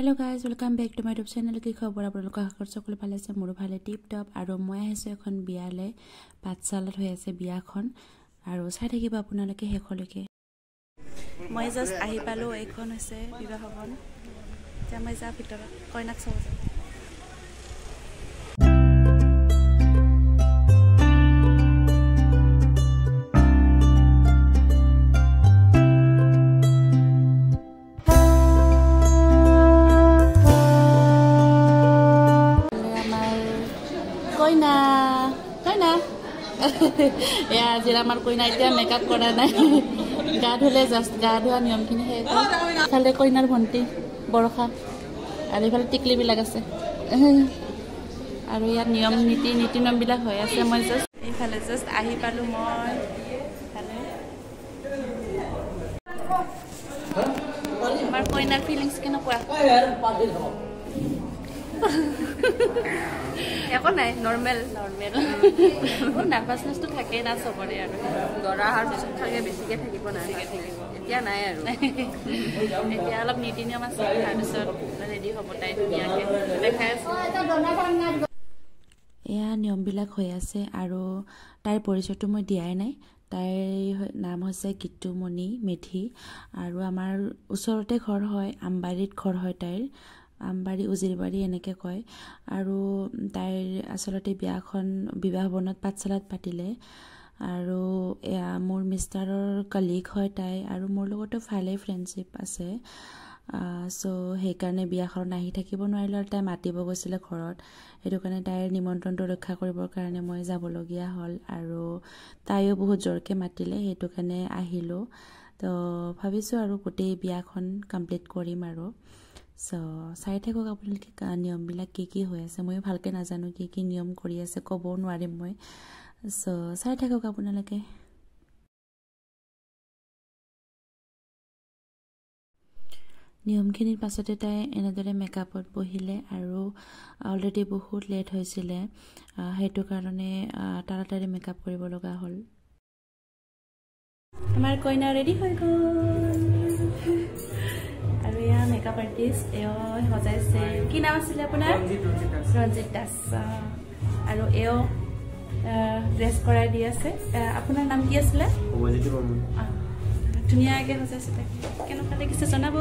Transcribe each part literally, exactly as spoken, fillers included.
Hello guys, welcome back to my YouTube channel. কি খবৰ আপোনালোক আশা কৰিছো সকলো ভালে আছে মোৰো ভালে টিপ টপ আৰু মই আহিছো এখন বিয়ালে পাঠশালাত হৈ আছে বিয়াখন আৰু চাই থাকিব আপোনালোকে হেখলৈকে মই জাস্ট আহি পালো এইখন আছে বিবাহ ভৱন যা মই যা ভিতৰত কইনাক চাব যাম Koina, Koina. Ya, jira mar Koina itia makeup kora nai. Ga dhule just ga dhua niyam kini he. Khale Koinar bhonti borokha. Ari phale tikli bilag ase. Aru yar niyam niti niti nam bilag hoy ase moi just ei phale just ahi palu moi. Phale. Mar Koinar feelings kena koa. একো নাই normal normal ও nervousness তো থাকে না সবরে আর দৰা হার পিছত থাকে বেছিকে থাকিব না এতিয়া নাই আৰু এতিয়া অলপ নীতি নিয়ম আছে তাৰ পিছত ৰেডি হ'ব তাই ধুনীয়াকে দেখাই আছে এয়া নিয়মবিলাক হৈ আছে আৰু তাইৰ পৰিচয়টো মই দিয়াই নাই তাইৰ নাম হৈছে গীতুমণি মেধি আৰু আমাৰ ওচৰতে ঘৰ হয় আমবাৰীত ঘৰ হয় তাইৰ আমবাৰী উজিৰবাৰী এনেকে কয় আৰু তাইৰ আসলতে বিয়াখন বিবাহ ভৱনত পাঠশালাত পাতিলে আৰু এয়া মোৰ মিষ্টাৰৰ কলিগ হয় তাই আৰু মোৰ লগতো ভালে ফ্ৰেণ্ডশিপ আছে সো সেইকাৰণে বিয়াখন আহি থাকিব নোৱাৰিলে তাই মাতিব গৈছিলে ঘৰত সেইটো কাৰণে তাইৰ নিমন্ত্ৰণটো ৰক্ষা কৰিবৰ কাৰণে মই যাবলগীয়া হ'ল আৰু তাইও বহুত জোৰকে মাতিলে সেইটো কাৰণে আহিলো তো ভাবিছো আৰু গোটেই বিয়াখন কমপ্লিট কৰিম আৰু সো চাই থাকক আপোনালোকে নিয়মবিলাক কি কি হৈ আছে মই ভালকে নাজানো কি কি নিয়ম কৰি আছে ক'ব নোৱাৰিম মই সো চাই থাকক আপোনালোকে নিয়মখিনিৰ পাছতে তাই এনেদৰে মেকআপত বহিলে আৰু অলৰেডি বহুত লেট হৈছিলে সেইটো কাৰণে তাড়াতাড়ি মেকআপ কৰিব লগা হ'ল আমাৰ কইনা ৰেডি হৈ গ'ল আৰু ইয়া মেকআপ আৰ্টিষ্ট এও সজাইছে কি নাম আছিল আপোনাৰ ৰঞ্জিত দাস আৰু এও ড্ৰেছ কৰাই দি আছে আপোনাৰ নাম কি আছিল অবজিত বৰ্মন ধুনীয়াকে সজাইছে তাই কেনেকুৱা লাগিছে জনাব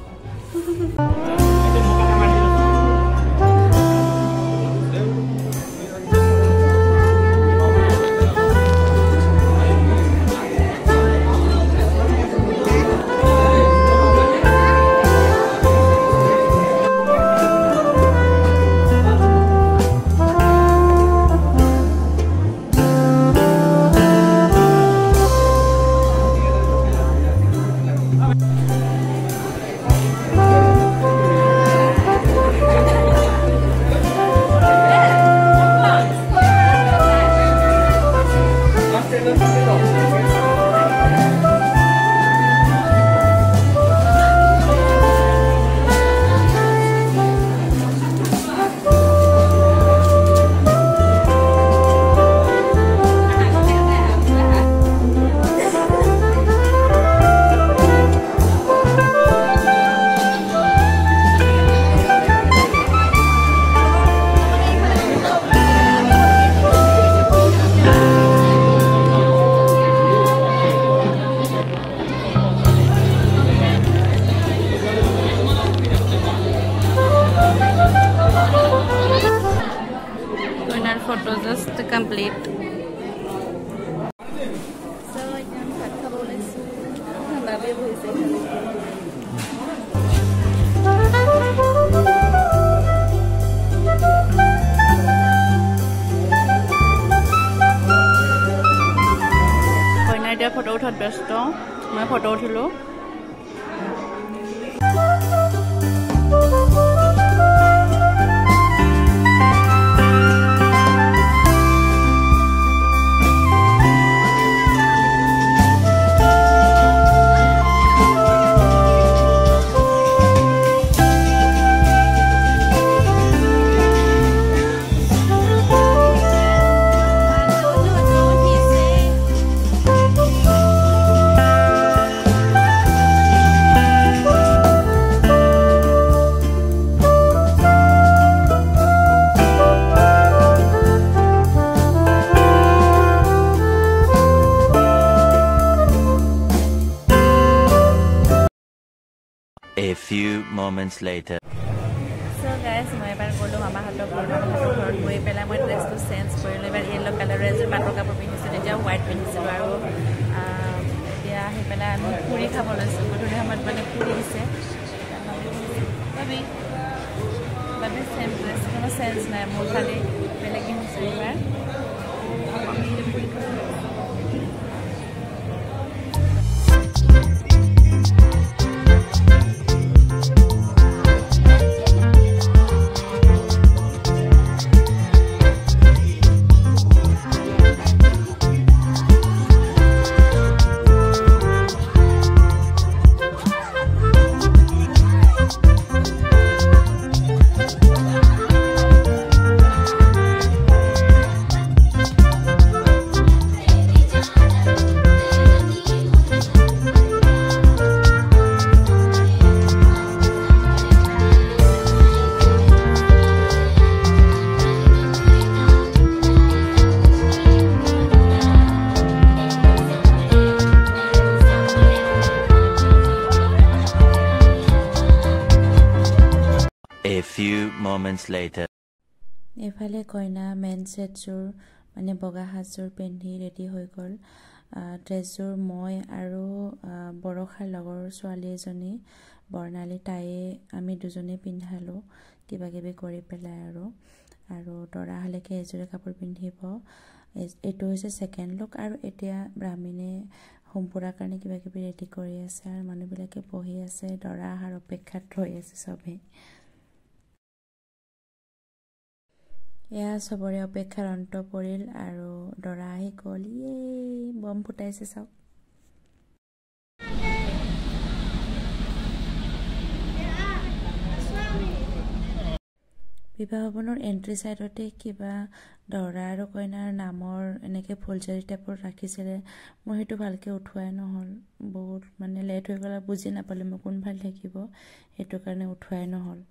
photo just complete so I can cut the bonus babe hoise koina dia photo uthot byasto moi photo uthilo few moments later. So guys, মই এবাৰ গলো মামা হাতৰ ঘৰত ঘৰত গৈ পেলাই মই ড্ৰেছটো চেঞ্জ কৰিলো এবাৰ ইয়েলো কালাৰৰ এযোৰ পাটৰ কাপোৰ পিন্ধিছিলোঁ এতিয়া হোৱাইট পিন্ধিছিলোঁ আৰু এতিয়া আহি পেলাই আমি পুৰি খাব লৈছোঁ গধূলি সময়ত মানে পুৰি দিছে ভাবি ভাবি চেম ড্ৰেছ কোনো চেঞ্জ নাই মোৰ খালি বেলেগ পিন্ধিছোঁ এইবাৰ A few moments later. এফালে কইনা মেন সেটযোৰ মানে বগা হাজযোৰ পিন্ধি ৰেডি হৈ গ'ল ড্ৰেছযোৰ মই আৰু বৰখাৰ লগৰ ছোৱালী এজনী বৰ্ণালী তাইয়ে আমি দুজনে পিন্ধালো কিবা কিবি কৰি পেলাই আৰু আৰু দৰা হালেকে এযোৰ কাপোৰ পিন্ধিব এইটো হৈছে সেকেন্ড লুক আৰু এতিয়া ব্ৰাহ্মণে হোমপুৰাৰ কাৰণে কিবা কিবি ৰেডি কৰি আছে আৰু মানুহবিলাকে বহি আছে দৰা আহাৰ অপেক্ষাত ৰৈ আছে সবে এয়া সবৰে অপেক্ষাৰ অন্ত পৰিল আৰু দৰা আহি গ'ল ইয়ে বম ফুটাইছে চাওক বিবাহ ভৱনৰ এন্ট্ৰি সাইডতে কিবা দৰা আৰু কইনাৰ নামৰ এনেকে ফুলজাৰি টাইপৰ ৰাখিছিলে মই হেতু ভালকে উঠুৱাই নহল বহুত মানে লেট হৈ গলা বুজি নাপালে মই কোন ভাল থাকিব হেতু কাৰণে উঠুৱাই নহল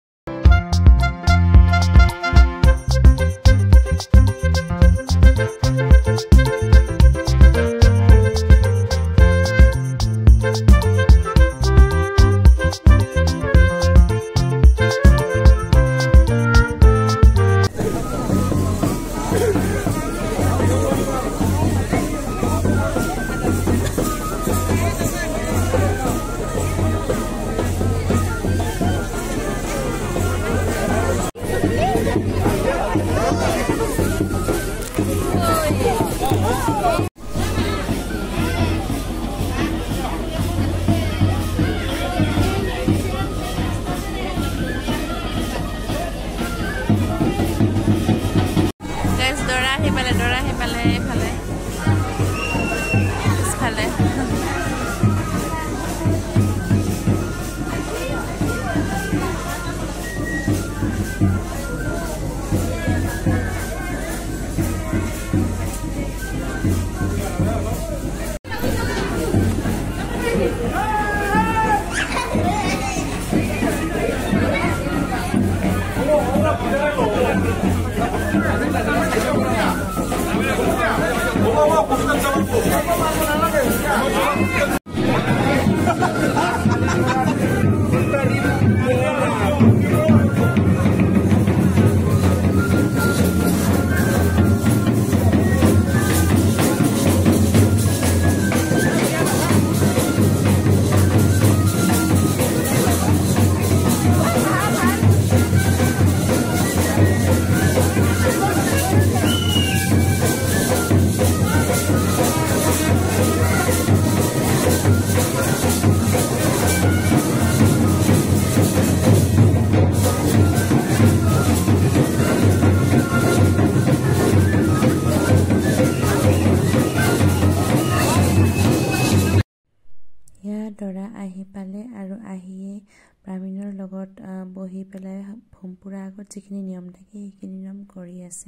দৰা আহি পালে আৰু আহিয়ে ব্ৰাহ্মণৰ লগত বহি পেলাই হোমপুৰা আগত যিখিনি নিয়ম থাকে সেইখিনি নিয়ম কৰি আছে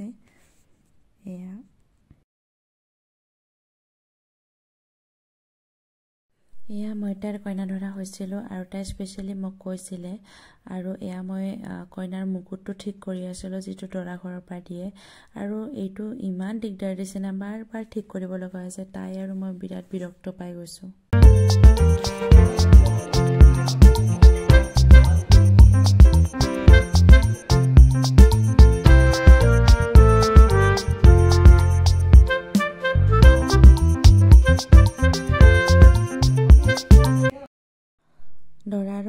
এয়া এয়া মই তাইৰ কইনা ধৰা হৈছিলোঁ আৰু তাই স্পেচিয়েলি মোক কৈছিলে আৰু এয়া মই কইনাৰ মুকুটটো ঠিক কৰি আছিলোঁ যিটো দৰা ঘৰৰ পৰা দিয়ে আৰু এইটো ইমান দিগদাৰ দিছে না বাৰ বাৰ ঠিক কৰিব লগা হৈছে তাই আৰু মই বিৰাট বিৰক্ত পাই গৈছোঁ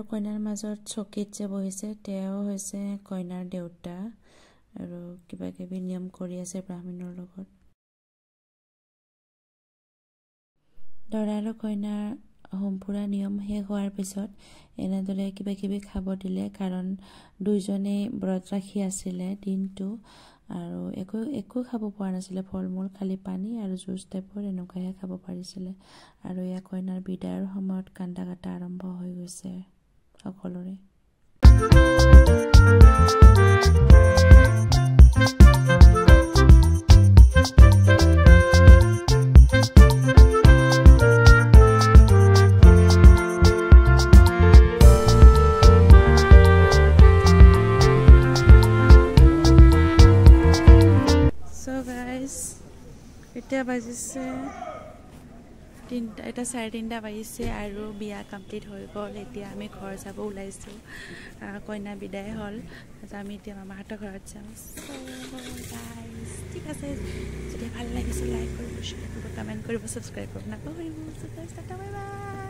কইনাৰ মাজত চকীত যে বহিছে তেওঁ হৈছে কইনাৰ দেউতা আৰু কিবা কিবি নিয়ম কৰি আছে ব্ৰাহ্মণৰ লগত। দৰা আৰু কইনাৰ সম্পূৰ্ণ নিয়ম শেষ হোৱাৰ পিছত এনেদৰে কিবা কিবি খাব দিলে, কাৰণ দুইজনেই ব্ৰত ৰাখি আছিলে দিনটো আৰু একো একো খাব পৰা নাছিলে, ফল মূল খালি পানী আৰু জুচ টাইপৰ এনেকুৱাহে খাব পাৰিছিলে। আৰু এয়া কইনাৰ বিদায়ৰ সময়ত কান্দা কাটা আৰম্ভ হৈ গৈছে সকলোৰে। এতিয়া বাজিছে তিনিটা, এটা চাৰে তিনিটা বাজিছে আৰু বিয়া কমপ্লিট হৈ গ'ল। এতিয়া আমি ঘৰ যাব ওলাইছোঁ, কইনা বিদায় হ'ল। আমি এতিয়া মামাহঁতৰ ঘৰত যাওঁ। ঠিক আছে, যদি ভাল লাগিছে লাইক কৰিব, শ্বেয়াৰ কৰিব, কমেণ্ট কৰিব, ছাবস্ক্ৰাইব কৰিব নাপাহৰিব। Bye bye.